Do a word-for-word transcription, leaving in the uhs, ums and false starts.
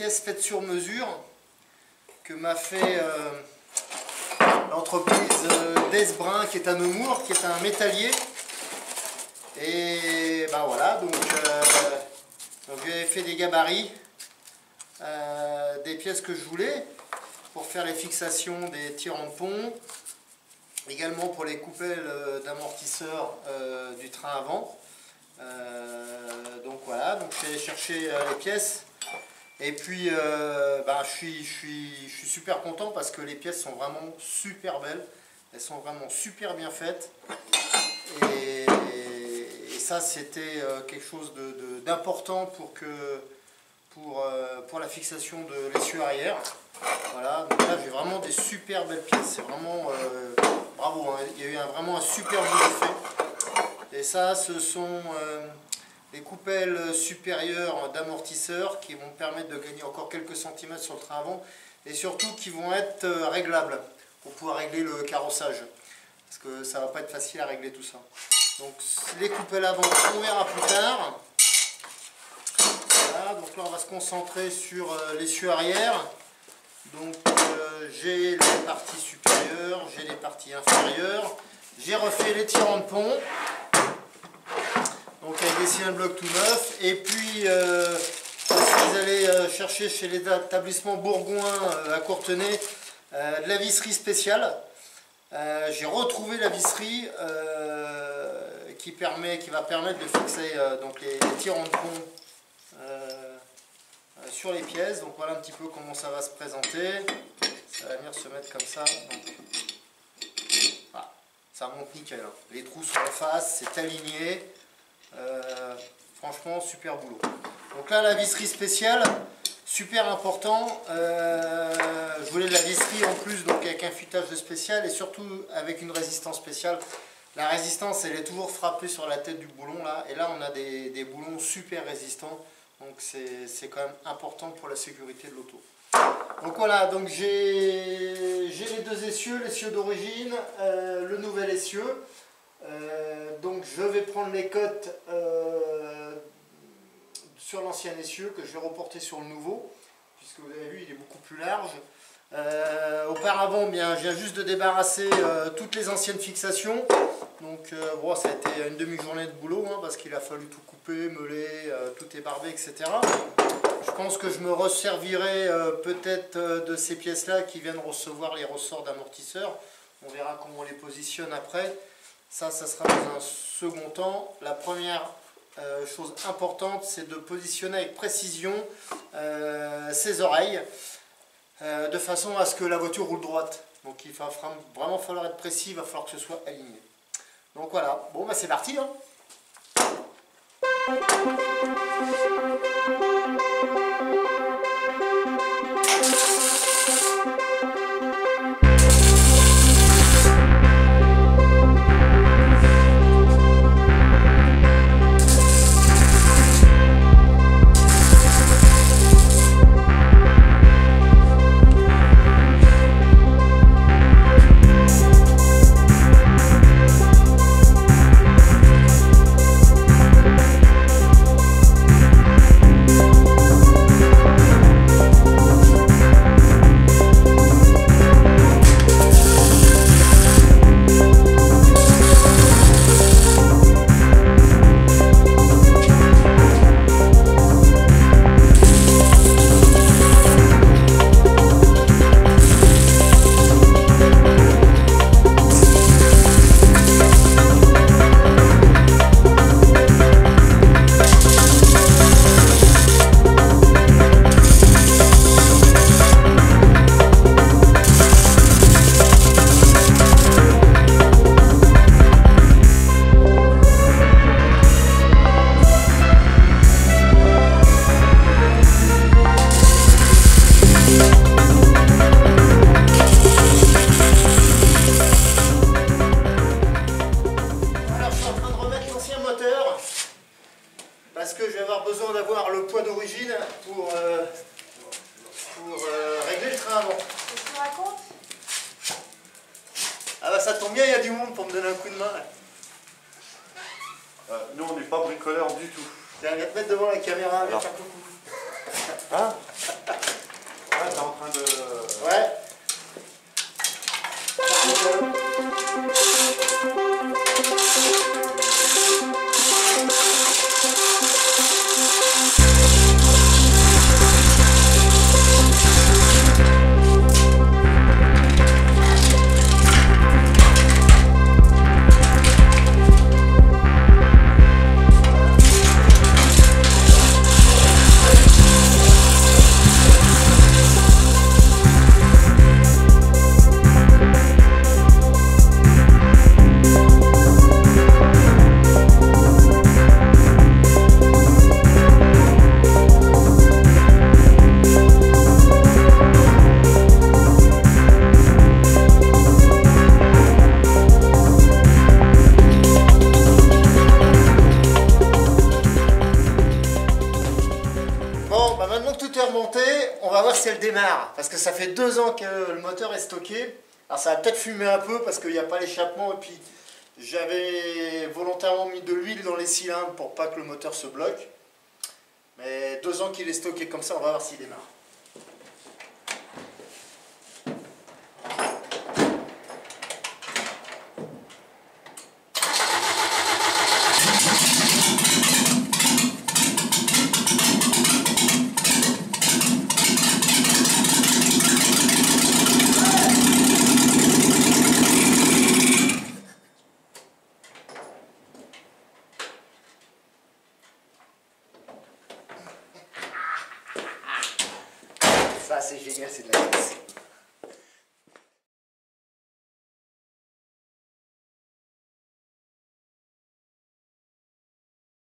pièces faites sur mesure que m'a fait euh, l'entreprise euh, d'Esbrun qui est à Nemours, qui est un métallier. Et ben voilà, donc, euh, donc j'ai fait des gabarits, euh, des pièces que je voulais pour faire les fixations des tirants de pont, également pour les coupelles d'amortisseurs euh, du train avant. Euh, donc voilà, donc je suis allé chercher euh, les pièces et puis euh, ben, je, suis, je, suis, je suis super content parce que les pièces sont vraiment super belles, elles sont vraiment super bien faites et, et, et ça c'était euh, quelque chose d'important pour, que, pour, euh, pour la fixation de l'essieu arrière. Voilà, donc là j'ai vraiment des super belles pièces, c'est vraiment euh, bravo, hein. Il y a eu un, vraiment un super boulot fait. Et ça, ce sont euh, les coupelles supérieures d'amortisseurs qui vont permettre de gagner encore quelques centimètres sur le train avant et surtout qui vont être euh, réglables pour pouvoir régler le carrossage parce que ça va pas être facile à régler tout ça. Donc les coupelles avant, on verra plus tard. Voilà, donc là on va se concentrer sur euh, l'essieu arrière. Donc euh, j'ai les parties supérieures, j'ai les parties inférieures, j'ai refait les tirants de pont. Donc avec des cylindres blocs tout neufs. Et puis euh, si vous allez euh, chercher chez les établissements bourgoins euh, à Courtenay euh, de la visserie spéciale, euh, j'ai retrouvé la visserie euh, qui, permet, qui va permettre de fixer euh, donc les, les tirants de pont euh, sur les pièces. Donc voilà un petit peu comment ça va se présenter. Ça va venir se mettre comme ça. Donc, voilà, ça monte nickel, hein. Les trous sont en face, c'est aligné. Euh, franchement super boulot. Donc là la visserie spéciale, super important. Euh, je voulais de la visserie en plus, donc avec un fuitage spécial et surtout avec une résistance spéciale. La résistance elle est toujours frappée sur la tête du boulon là, et là on a des, des boulons super résistants, donc c'est quand même important pour la sécurité de l'auto. Donc voilà, donc j'ai les deux essieux, l'essieu d'origine, euh, le nouvel essieu. Euh, donc je vais prendre les cotes euh, sur l'ancien essieu que je vais reporter sur le nouveau, puisque vous avez vu il est beaucoup plus large. Euh, auparavant bien, je viens juste de débarrasser euh, toutes les anciennes fixations, donc euh, bon, ça a été une demi-journée de boulot hein, parce qu'il a fallu tout couper, meuler, euh, tout ébarber, et cetera. Je pense que je me resservirai euh, peut-être euh, de ces pièces là qui viennent recevoir les ressorts d'amortisseurs. On verra comment on les positionne après. Ça, ça sera dans un second temps. La première euh, chose importante, c'est de positionner avec précision euh, ses oreilles, euh, de façon à ce que la voiture roule droite. Donc il va vraiment falloir être précis, il va falloir que ce soit aligné. Donc voilà, bon bah c'est parti hein. Parce que je vais avoir besoin d'avoir le poids d'origine pour, euh, pour euh, régler le train avant. Qu'est-ce que tu racontes? Ah bah ça tombe bien, il y a du monde pour me donner un coup de main. Euh, nous on n'est pas bricoleurs du tout. Viens te mettre devant la caméra, viens Alors. faire coucou. Hein? démarre, parce que ça fait deux ans que le moteur est stocké. Alors ça va peut-être fumer un peu parce qu'il n'y a pas l'échappement, et puis j'avais volontairement mis de l'huile dans les cylindres pour pas que le moteur se bloque. Mais deux ans qu'il est stocké comme ça, on va voir s'il démarre. Ça c'est génial, c'est de la classe.